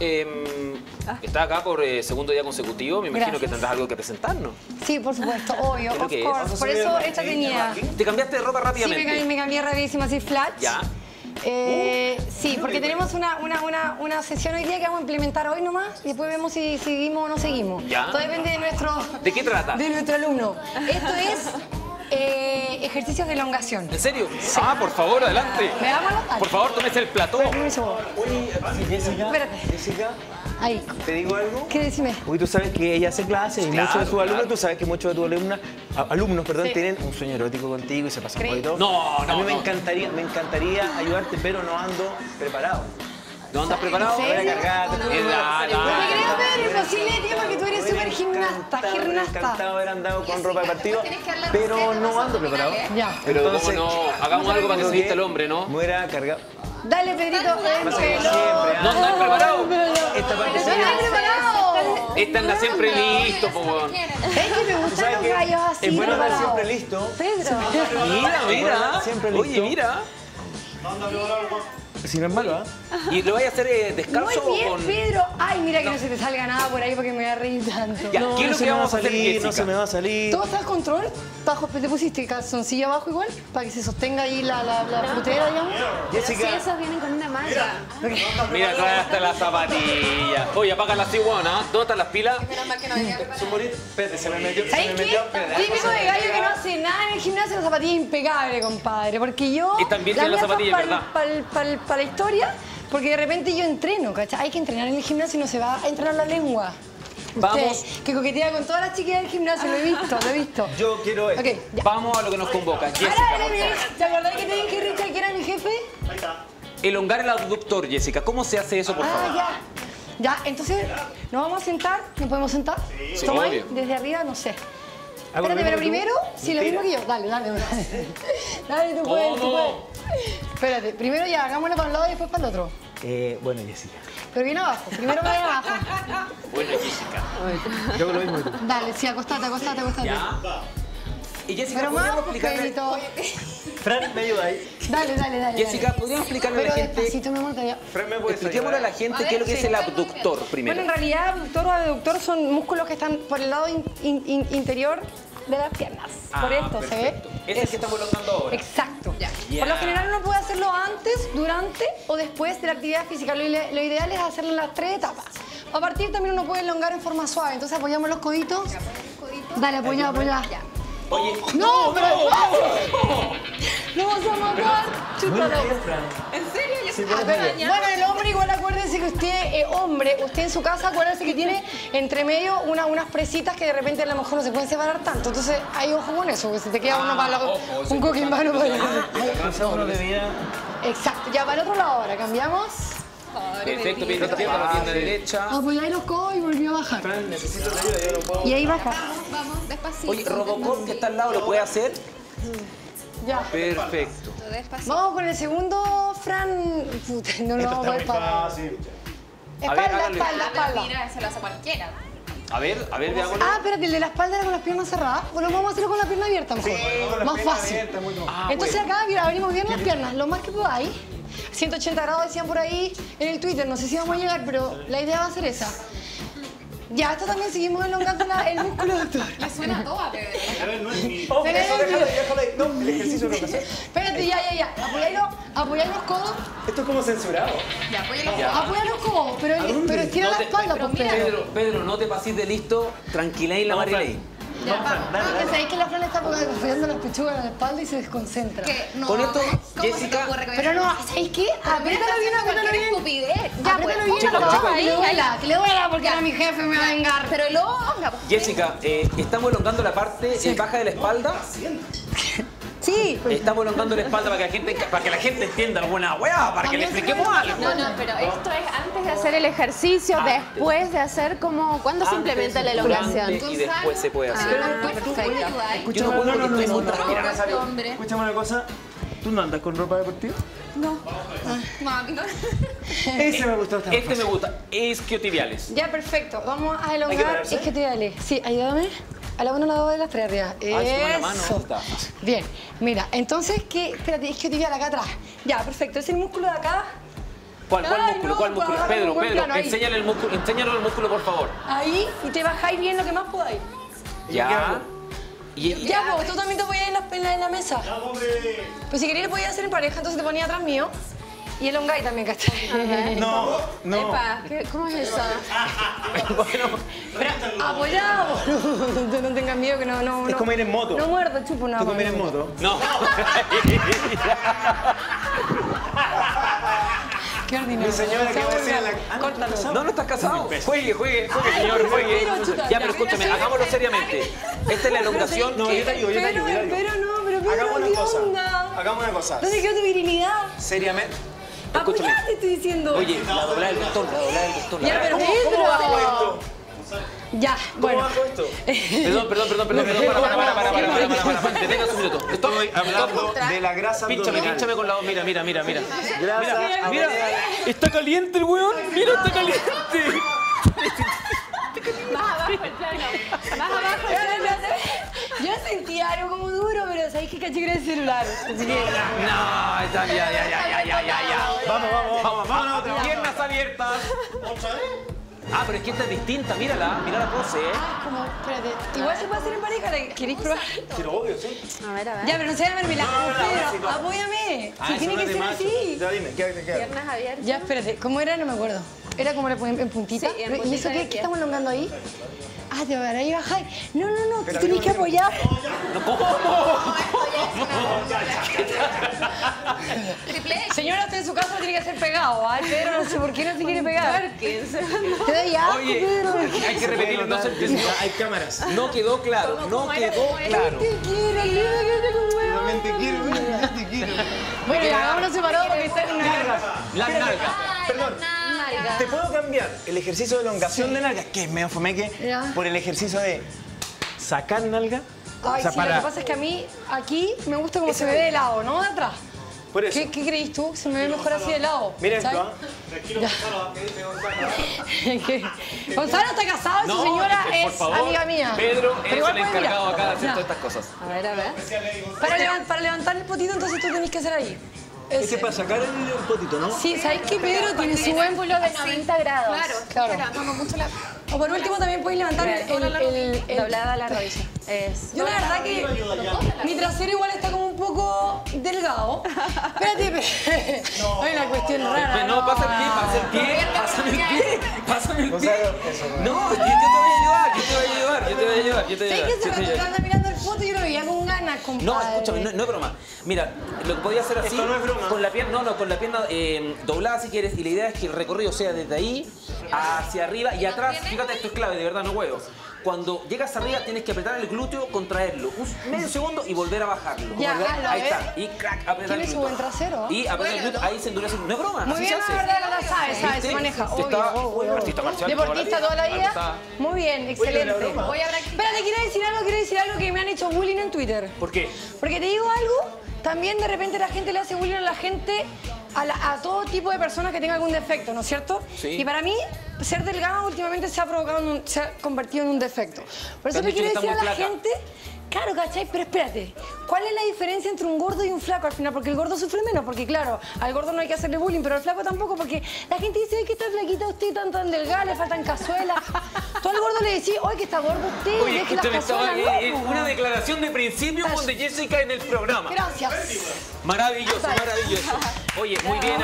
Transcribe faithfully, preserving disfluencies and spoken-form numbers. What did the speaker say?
eh, estás acá por eh, segundo día consecutivo. Me imagino Gracias. que tendrás algo que presentarnos. Sí, por supuesto, obvio, of course. Por eso esta tenía... ¿Te cambiaste de ropa rápidamente? Sí, me cambié, me cambié rapidísimo, así flash. Ya. Eh, uh, sí, porque tenemos una, una, una, una sesión hoy día que vamos a implementar hoy nomás y después vemos si seguimos o no seguimos. ¿Ya? Todo depende de nuestro... ¿De qué trata? De nuestro alumno. Esto es eh, ejercicios de elongación. ¿En serio? Sí. Ah, por favor, adelante. Veámoslo. Por favor, tómese el plató. Oye, Jessica, Espérate. Jessica, Ahí. ¿te digo algo? ¿Qué decime? Uy, tú sabes que ella hace clases y Claro, muchos de tus alumnos, claro. tú sabes que muchos de tus alumnos, alumnos perdón, Sí. tienen un sueño erótico contigo y se pasan por ahí todo. No, no, A mí me no. encantaría, me encantaría ayudarte, pero no ando preparado. ¿No andas preparado? ¿En serio? Voy a cargarte. Eh, da, No da. me creo, Pedro, imposible, tío, porque tú eres súper gimnasta, Me hubiera gimnasta. encantado haber andado con ropa de partido, pero no ando preparado. Ya. Pero Entonces, cómo no, hagamos algo para que se vista el hombre, ¿no? Me hubiera cargado. Dale, Pedrito, ven, Pasa que pelo. siempre, ¿No andas preparado? Esta parte ¡No sí. estás preparado! Este anda siempre listo, po, weón. Es que me gustan ¿Sabes los qué? gallos así Es bueno andar preparados. siempre listo. Pedro. Mira, mira. Siempre Oye, listo. mira. Si no es malo, ¿ah? ¿Y lo vais a hacer eh, descalzo Muy bien, o con...? Pedro. Ay, mira que no se te salga nada por ahí porque me voy a reír tanto. Ya, No. ¿qué es No lo se que me va a vamos a hacer, salir, no se Jessica? me va a salir. ¿Todo está al control? Bajo, ¿te pusiste calzoncillo abajo igual? Para que se sostenga ahí la, la, la frutera, digamos. Jessica, Sí, esos vienen con una malla. Mira, trae hasta las zapatillas. Oye, apaga la ciguana. ¿Dónde están las pilas? su morir. Espérate, se me metió. Se ¿Sabes me qué? metió. Espérate, Típico de gallo que no hace nada en el gimnasio, la zapatilla impecable, compadre. Porque yo... Y también tiene la zapatilla, ¿verdad? Para la historia, porque de repente yo entreno, ¿cachai? Hay que entrenar en el gimnasio y no se va a entrenar la lengua. Vamos. Usted, que coquetea con todas las chiquillas del gimnasio, lo he visto, lo he visto. Yo quiero esto. Ok, ya. Vamos a lo que nos convoca. Jessica, Ahora, por favor. ¿te acordás que te dije, Richard, que era mi jefe? Elongar el abductor, Jessica. ¿Cómo se hace eso, por favor? Ah, ya. Ya, entonces, ¿nos vamos a sentar? ¿Nos podemos sentar? Sí, ¿Toma obvio. ahí? Desde arriba, no sé. ¿Hago lo Espérate, pero mismo que primero, tú? sí, lo mismo que yo. Dale, dale. Dale, tú puedes, tú ¿Cómo? puedes. Espérate, primero ya, hagámoslo para un lado y después para el otro. Eh, bueno, Jessica. Pero bien abajo, primero para bien abajo. Bueno, Jessica. Yo hago lo mismo que tú. Dale, sí, acostate, acostate, acostate. ¿Ya? Y Jessica, Pero más, ¿podríamos pues, explicarle... Pedrito. Fran, me ayuda ahí. Dale, dale, dale. Jessica, dale. ¿podríamos explicarle a la Pero gente... despacito, mi amor, todavía. Fran, ¿me puedes Expliquémosle a la ayudar? gente qué es lo que es el abductor primero. Bueno, en realidad, abductor o aductor son músculos que están por el lado in- in- in- interior de las piernas. por Ah, esto, perfecto. ¿se ve? Ese es el que estamos elongando ahora. Exacto. Ya. Por lo general uno puede hacerlo antes, durante o después de la actividad física. Lo, ide- lo ideal es hacerlo en las tres etapas. A partir también uno puede elongar en forma suave. Entonces apoyamos los coditos. Dale, apoya, apoya. Oye, No, pero no vas a matar. Chuta, loco. ¿En serio? Yo soy Ah, pero, bueno, el hombre igual acuérdese que usted, eh, hombre, usted en su casa acuérdese que tiene entre medio una, unas presitas que de repente a lo mejor no se pueden separar tanto. Entonces hay ojo con eso, que se te queda uno para la, ojo, eso un coquimbano para Uno de vida. Exacto, ya para el otro lado ahora, cambiamos. perfecto, pierna izquierda, la pierna derecha. Apoyáis los codos y volvió a bajar. Fran, necesito tu ayuda, yo no puedo. Y ahí baja. Vamos, despacito. Oye, Robocop que está al lado, ¿lo puede hacer? Ya. Perfecto. Despacito. Vamos con el segundo, Fran. Puta, no lo vamos a poder parar. A ver, Espalda, hágale. espalda, espalda. Mira, se lo hace cualquiera. A ver, a ver, veámoslo. Ah, espérate, el de la espalda era con las piernas cerradas. Bueno, vamos a hacerlo con la pierna abierta mejor. Más fácil. Ah, Entonces bueno. acá, mira, abrimos bien las piernas, lo más que podáis. ciento ochenta grados decían por ahí en el Twitter, no sé si vamos a llegar, pero la idea va a ser esa. Ya, esto también seguimos elongando la- el músculo doctor. Le suena todo a Pedro. Oh, Pero eso, es déjalo, que- déjalo ahí. No, el ejercicio no pasa. Espérate, ya, ya, ya. Apoyáis los, apoyáis los codos, Esto es como censurado. Ya, apóyalo. apoyáis los codos, pero, pero estira No la te- espalda, pues, Pedro. Pedro, Pedro, no te pases de listo, tranquiláis la Vamos, Marilei. Ya, vamos. Porque sabéis que la Fran está apoyando las pechugas en la espalda y se desconcentra. Que no, Con esto, ¿cómo Jessica- se te ocurre con Pero eso? no, ¿sabéis qué? Apriétalo bien, apriétalo bien. Estupidez. Ya, apriétalo bien, chicos, abajo, chicos. que le duela, que le duela porque ahora mi jefe me va a vengar. Pero elonga. pues. Jessica, eh, estamos elongando la parte eh, baja de la espalda. Sí. Estamos elongando la espalda para que la gente, para que la gente entienda alguna weá, para que le expliquemos algo. No, no, pero esto es antes de hacer el ejercicio, después de hacer como... ¿Cuándo se implementa la elongación? Durante y después se puede hacer. Ah, perfecto. Yo no puedo porque estoy en no, otra. no, Mira, no, no. Hombre. Escúchame una cosa. ¿Tú no andas con ropa deportiva? Mami, no. Ese me gustó. Está Este me gusta, isquiotibiales. Ya, perfecto. Vamos a ¿Hay que elongar pararse? isquiotibiales. Sí, ayúdame. A la una, a la dos, de las tres arriba. Ah, eso con la mano, Eso. ahí está. Bien, mira, entonces, ¿qué? Espérate, isquiotibial acá atrás. Ya, perfecto. Es el músculo de acá. ¿Cuál, cuál Ay, músculo? no, ¿Cuál músculo? para, Pedro, un buen Pedro, plano ahí. enséñale el músculo, enséñalo el músculo, por favor. Ahí, y te bajáis bien lo que más podáis. Ya. Y, y- Ya, pues tú también te podías ir en la, en la, en la mesa. Pues si querías lo podías hacer en pareja, entonces te ponía atrás mío. Y el ongai también, ¿cachai? No, no. Epa, ¿qué- ¿cómo es eso? bueno, Pero apoyado. No, no tengas miedo que no, no, Es no. como ir en moto. No muerdo, chupo nada. ¿Tú comer en moto? no. Qué ordinario. Mi señora que Se va a hacer aburre. la... Córtalo. No, no estás casado. Juegue, juegue, juegue, señor, juegue. pero, chuta, Ya, ya. pero escúchame, hagámoslo seriamente. Esta es la elongación. No, yo te ayudo, yo te ayudo. yo te ayudo. Pero no, pero Pedro, Hagamos una ¿qué cosa. onda? Hagamos una cosa. ¿Dónde quedó tu virilidad? Seriamente. Escúchame. Apoyate, estoy diciendo. Oye, la doblada del bastón, la doblada del bastón. la Ya, doblada. pero ¿Cómo, ¿Cómo bajo Pedro. esto? Ya, ¿Cómo bueno. bajo esto? Perdón, perdón, perdón, perdón, perdón, para, para, para, para, para, para, para, para, detenga un minuto. Estoy hablando Contra- de la grasa Pínchame, abdominal. pínchame con la voz, mira, mira, mira, mira. Grasa Mira, abdominal. está caliente el weón, mira, está caliente. Más abajo el plano. Más abajo el Espérate, plano. espérate. Yo sentí algo como duro, pero sabéis que caché que era el celular. Así que. No, está ya, ya, ya, ya, ya, ya, ya. Vamos, vamos, vamos. Vamos, vamos, piernas abiertas. Ah, pero es que esta es distinta, mírala, mira la pose, ¿eh? Ah, como, espérate. Igual se puede hacer en pareja, ¿la ¿queréis probar? Pero obvio, sí. A ver, a ver. Ya, pero no se llama mermelada. No, no, no, Pedro, sí, no. apóyame. Ah, Si eso tiene no que es de ser macho. así. Ya dime, ¿qué, qué, qué? Piernas abiertas. Ya, espérate, ¿cómo era? No me acuerdo. Era como en en puntita. Sí, en ¿Y puntita eso de qué, pie. qué estamos elongando ahí? Ah, te van a ir a bajar. No, no, no, tú tenés que apoyar. Triple X. Señora, usted en su casa tiene que ser pegado. Ay, Pedro, no sé por qué no se quiere pegar. Perkins. Te doy asco, Oye, Pedro. hay que repetirlo, no se entiende. Hay cámaras. No quedó claro, no ¿Cómo era? quedó ¿Cómo era? claro. Te quiero, lindo, que te un huevo. También te quiero, también te quiero. Bueno, ya, hagámonos separados porque está en una carga. Las nalgas. Perdón. Nalga. ¿Te puedo cambiar el ejercicio de elongación de nalgas, que es medio fomeque, Ya. por el ejercicio de sacar nalga? Ay, O sea, sí, para- lo que pasa es que a mí aquí me gusta como se ve de lado, no de atrás. Por eso. ¿Qué, ¿Qué creís tú? Se me ve mejor así de lado. Mira esto, ¿sabes? ¿ah? ¿Qué? Gonzalo está casado, esa No, señora es que, por es favor, amiga mía. Pedro Pero es igual el puede encargado mirar. acá de hacer Ya. todas estas cosas. A ver, a ver. Para, levan- para levantar el potito, entonces tú tenés que hacer ahí. Es Ese. que para sacar el, el potito, ¿no? Sí, ¿sabes qué? Pedro tiene su buen Ángulo de noventa grados. Claro, Claro. levantamos mucho la... O por último también puedes levantar el, el, el- el- Doblada la rodilla. Es. Yo la verdad que mi trasero igual está como un poco delgado. Espérate, pe- hay una cuestión rara. No, pasa el pie, pasa el pie, pásame el pie, pásame el pie. Gonzalo, eso, ¿no? No, yo, yo te voy a ayudar, yo te voy a ayudar, yo te voy a ayudar, yo te voy a ¿Sabes ayudar. que yo se te voy a me ayudar. anda mirando el foto y yo lo veía con ganas, compadre? No, escúchame, no, no es broma. Mira, lo que podía hacer así, Esto no es broma. con la pierna, no, no, con la pierna eh, doblada si quieres, y la idea es que el recorrido sea desde ahí hacia arriba y atrás. Fíjate, esto es clave, de verdad, no huevos. Cuando llegas arriba tienes que apretar el glúteo, contraerlo, un medio segundo y volver a bajarlo. Ya, ¿Volver? hazlo, Ahí a está. ver. Y crack, apretar Tiene el su glúteo. buen trasero. Y apretar el glúteo, ahí se endurece. No es broma, Muy así bien, se la hace. verdad, la sabe, sabe, ¿Viste? se maneja. Usted Obvio, está obvio, un obvio. artista marcial Deportista toda la vida. Está- Muy bien, excelente. broma. Voy a practicar. Espérate, quiero decir algo, quiero decir algo que me han hecho bullying en Twitter. ¿Por qué? Porque te digo algo, también de repente la gente le hace bullying a la gente, a, la- a todo tipo de personas que tengan algún defecto, ¿no es cierto? Sí. Y para mí, ser delgada últimamente se ha provocado, en un- se ha convertido en un defecto. Por Te eso han le dicho quiero que decir a está la muy flaca. gente, claro, ¿cachai? Pero espérate, ¿cuál es la diferencia entre un gordo y un flaco al final? Porque el gordo sufre menos, porque claro, al gordo no hay que hacerle bullying, pero al flaco tampoco, porque la gente dice, ay, que está flaquita usted, tan tan delgada, le faltan cazuelas. Tú al gordo le decís, ay, que está gordo usted, Oye, deje las escúchame, estaba cazuelas, eh, no, eh, po, una weón. declaración de principio con de Jessica en el programa. Gracias. Maravilloso, maravilloso. Oye, muy bien.